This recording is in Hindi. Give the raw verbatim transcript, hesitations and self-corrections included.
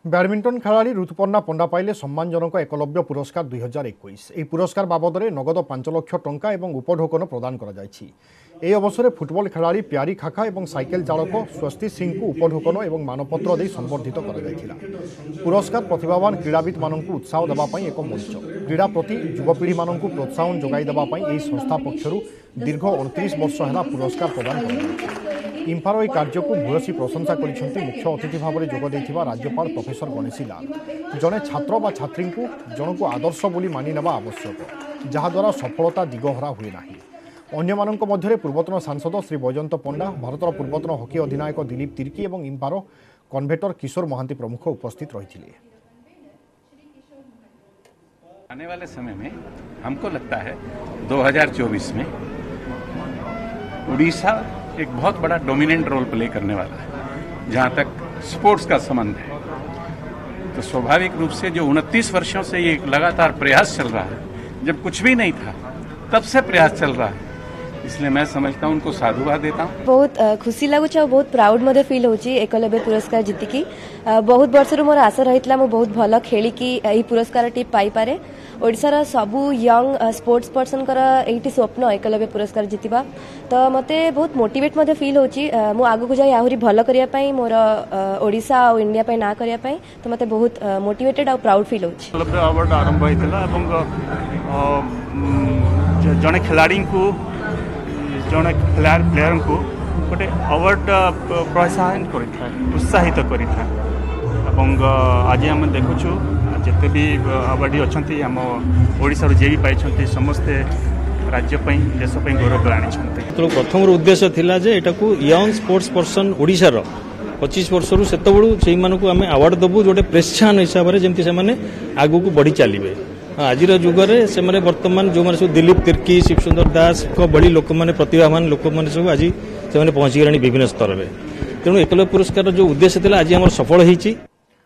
बैडमिंटन खेलाड़ी ऋतुपर्णा पंडा पाइले सम्मानजनक एकलव्य पुरस्कार दुई हजार एक पुरस्कार बाबद में नगद पांच लक्ष टंका और उपढौकन प्रदान कर अवसर में फुटबल खेलाड़ी प्यारी खाखा और साइकेल चालक स्वस्ति सिंह को उपढौकन और मानपत्र दे संबर्धित कर पुरस्कार प्रतिभावान क्रीड़ाविद मानक उत्साह देवाई एक मंच क्रीड़ा प्रति युवपीढ़ी मानक प्रोत्साहन जोगाई देवाई संस्था पक्षर दीर्घ उनतीस वर्ष है पुरस्कार प्रदान कर इम्फार यह कार्य को भूयसी प्रशंसा कर मुख्य अतिथि भाव में जोग देथिबा राज्यपाल प्रोफेसर गणेशी लाल जड़े छात्र बा छात्री को जनक आदर्श बोली मानि नेबा आवश्यक जहाद्वारा सफलता दिगहरा हुए नाही। अन्य मानक मध्य पूर्वतन सांसद श्री वैजयंत पंडा भारतर पूर्वतन हॉकी अधिनायक दिलीप तिर्की और इम्फार कन्वेटर किशोर महांती प्रमुख उपस्थित रही। आने वाले समय में हमको लगता है दो हज़ार चौबीस में उड़ीसा एक बहुत बड़ा डोमिनेंट रोल प्ले करने वाला है जहां तक स्पोर्ट्स का संबंध है। तो स्वाभाविक रूप से जो उनतीस वर्षों से ये लगातार प्रयास चल रहा है, जब कुछ भी नहीं था तब से प्रयास चल रहा है, इसलिए मैं समझता हूँ उनको साधुवाद देता हूँ। बहुत खुशी लगुच और बहुत प्राउड मध्य फील होची एकलव्य पुरस्कार जीतिकी बहुत वर्ष मोर आशा रही मु बहुत भल खेलिकी यही पुरस्कार टी पाई पारे। ओडिशार सबु यंग स्पोर्ट्स पर्सन कर एटी स्वप्न एकलव्य पुरस्कार जीतिबा तो मते बहुत मोटिवेट मध्य फील होची मु आगु को जाई आहुरी भल करिया पई मोर ओडिशा और इंडिया पई ना करिया पई तो मते बहुत मोटिवेटेड और प्राउड फील होची। एकलव्य अवार्ड आरंभ होइतला एवं जने खिलाड़ी को जड़े प्लेयर प्लेयर को गोटे अवार्ड प्रोत्साहन करें उत्साहित करें आज आम देखुचु जिते भी अवार्डी अच्छा आम ओडिशा जे भी पाई समस्ते राज्य देश गौरव आनी। तो प्रथम उद्देश्य थिला जे एटा को यंग स्पोर्ट्स पर्सन ओडिशार पच्चीस वर्ष रु सेत बड़ू से आम अवार्ड दबू जोटे प्रोत्साहन हिसाब से जमी से आगू को बढ़ी चलिए। आज जुगरे से बर्तमान जो मैंने सब दिलीप तिर्की शिवसुंदर दास को बड़ी लोक मैंने प्रतिभावान लोक मैंने सब आज से पहुंची गले विभिन्न स्तर में। तेणु एकलव्य पुरस्कार जो उद्देश्य था आज आम सफल होती।